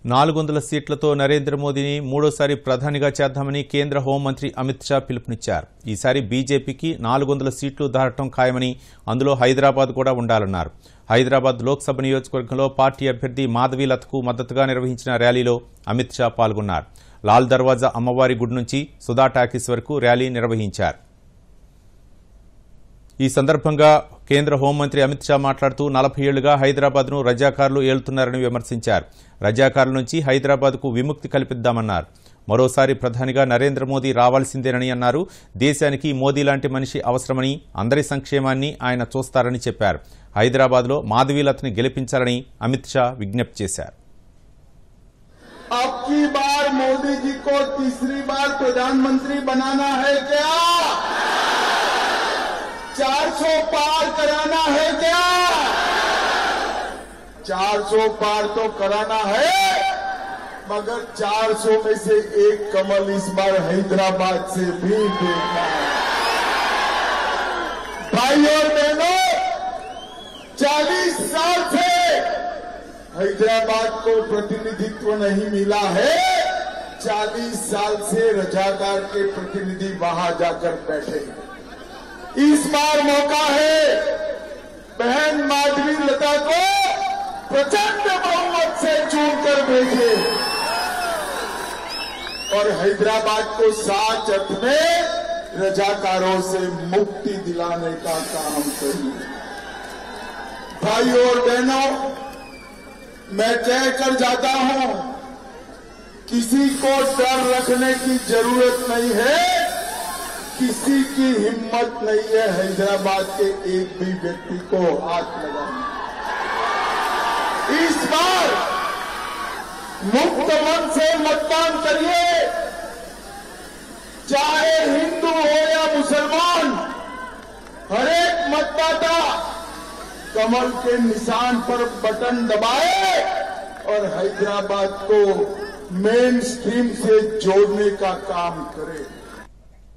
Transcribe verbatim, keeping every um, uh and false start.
నాలుగు వందల సీట్లతో నరేంద్ర మోదీని మూడోసారి ప్రధానిగా చేద్దామని కేంద్ర హోంమంత్రి అమిత్ షా పిలుపునిచ్చారు. ఈసారి బీజేపీకి నాలుగు వందల సీట్లు దాటడం ఖాయమని, అందులో హైదరాబాద్ కూడా ఉండాలన్నారు. హైదరాబాద్ లోక్సభ నియోజకవర్గంలో పార్టీ అభ్యర్థి మాధవీలతకు మద్దతుగా నిర్వహించిన ర్యాలీలో అమిత్ షా పాల్గొన్నారు. లాల్ దర్వాజా అమ్మవారి గుడి నుంచి సుధా టాకీస్ వరకు ర్యాలీ నిర్వహించారు. ఈ సందర్భంగా కేంద్ర హోంమంత్రి అమిత్ షా మాట్లాడుతూ నలభై ఏళ్లుగా హైదరాబాద్ ను రజాకార్లు ఏలుతున్నారని విమర్శించారు. రజాకార్ల నుంచి హైదరాబాద్ కు విముక్తి కల్పిద్దామన్నారు. మరోసారి ప్రధానిగా నరేంద్ర మోదీ రావాల్సిందేనని అన్నారు. దేశానికి మోదీ లాంటి మనిషి అవసరమని, అందరి సంక్షేమాన్ని ఆయన చూస్తారని చెప్పారు. హైదరాబాద్ లో మాధవీలతని గెలిపించాలని అమిత్ షా విజ్ఞప్తి చేశారు. अबकी बार मोदी जी को तीसरी बार प्रधानमंत्री बनाना है क्या? चार सौ पार कराना है क्या? चार सौ पार तो कराना है, मगर चार सौ में से एक कमल इस बार हैदराबाद से भी देखना है। भाई और बहनों, चालीस साल से हैदराबाद को प्रतिनिधित्व नहीं मिला है। चालीस साल से रजाकार के प्रतिनिधि वहां जाकर बैठे हैं। इस बार मौका है, बहन माधवीलता को प्रचंड बहुमत से चुनकर भेजे और हैदराबाद को सात अर्थ में रजाकारों से मुक्ति दिलाने का काम करिए। भाइयों और बहनों, मैं कह कर जाता हूं, किसी को डर रखने की जरूरत नहीं है, किसी की हिम्मत नहीं है हैदराबाद के एक भी व्यक्ति को हाथ लगाने। इस बार मुक्त मन से मतदान करिए, चाहे हिंदू हो या मुसलमान, हर एक मतदाता कमल के निशान पर बटन दबाए और हैदराबाद को मेन स्ट्रीम से जोड़ने का काम करे।